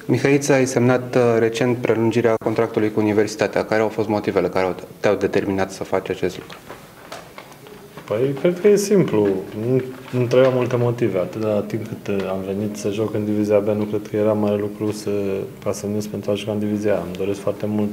Mihăiță, ai semnat recent prelungirea contractului cu universitatea. Care au fost motivele care te-au determinat să faci acest lucru? Păi, cred că e simplu. Nu trebuia multe motive. Atâta timp cât am venit să joc în Divizia B, nu cred că era mare lucru ca să veniți pentru a juca în Divizia A. Îmi doresc foarte mult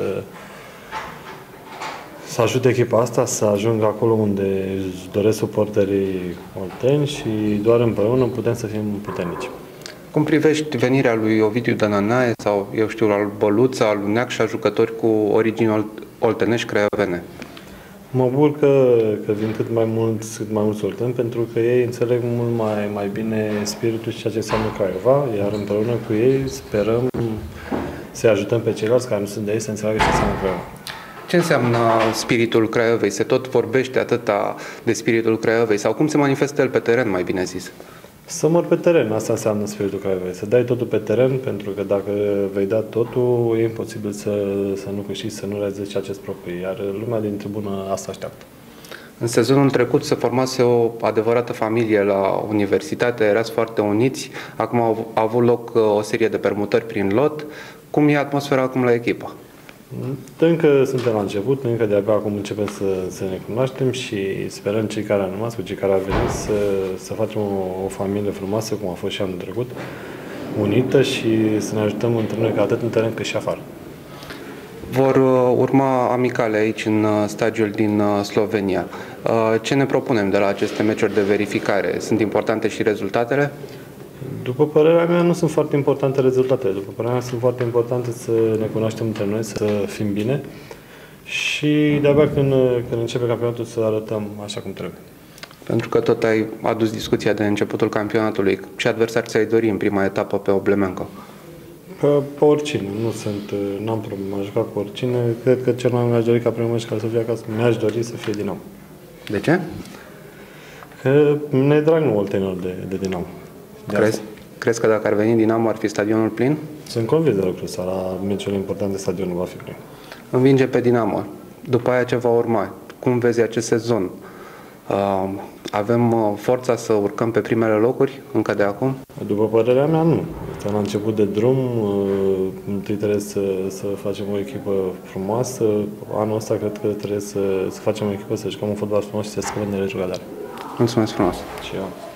să ajut echipa asta, să ajung acolo unde își doresc suporterii olteni și doar împreună putem să fim puternici. Cum privești venirea lui Ovidiu Dănănae sau, eu știu, al Băluța, al lui Neacșa, jucători cu origini oltenești craiovene? Mă bucur că vin cât mai mulți olteni, pentru că ei înțeleg mult mai bine spiritul și ceea ce înseamnă Craiova, iar împreună cu ei sperăm să ajutăm pe ceilalți care nu sunt de ei să înțeleagă ce înseamnă Craiova. Ce înseamnă spiritul Craiovei? Se tot vorbește atâta de spiritul Craiovei sau cum se manifestă el pe teren, mai bine zis? Să mor pe teren, asta înseamnă spiritul Craiovei. Să dai totul pe teren, pentru că dacă vei da totul, e imposibil să nu câștigi, să nu realizezi ceea ce îți propui. Iar lumea din tribună asta așteaptă. În sezonul trecut se formase o adevărată familie la universitate, erați foarte uniți, acum a avut loc o serie de permutări prin lot. Cum e atmosfera acum la echipă? Încă suntem la început, încă de-abia acum începem să ne cunoaștem și sperăm cei care au rămas, cu cei care au venit, să facem o familie frumoasă, cum a fost și anul trecut, unită și să ne ajutăm între noi, atât în teren cât și afară. Vor urma amicale aici în stadiul din Slovenia. Ce ne propunem de la aceste meciuri de verificare? Sunt importante și rezultatele? După părerea mea, nu sunt foarte importante rezultatele. După părerea mea, sunt foarte importante să ne cunoaștem între noi, să fim bine și de-abia când începe campionatul să arătăm așa cum trebuie. Pentru că tot ai adus discuția de începutul campionatului. Ce adversari ți-ai dori în prima etapă pe Oblemenco? Pe oricine. N-am problemă. Am jucat cu oricine. Cred că cel mai mi-aș dori ca primul meci care să fie acasă, mi-aș dori să fie Dinamo. De ce? Că ne drag nu oltenilor de Dinamo. Crezi că dacă ar veni Dinamo ar fi stadionul plin? Sunt convins de lucrul ăsta. La meciurile importante stadionul va fi plin. Învinge pe Dinamo. După aia ce va urma? Cum vezi acest sezon? Avem forța să urcăm pe primele locuri încă de acum? După părerea mea, nu. Este la început de drum. Întâi trebuie să facem o echipă frumoasă. Anul ăsta cred că trebuie să facem o echipă, să jucăm un fotbal frumos și să scăpăm de retrogradare. Mulțumesc frumos! Și eu.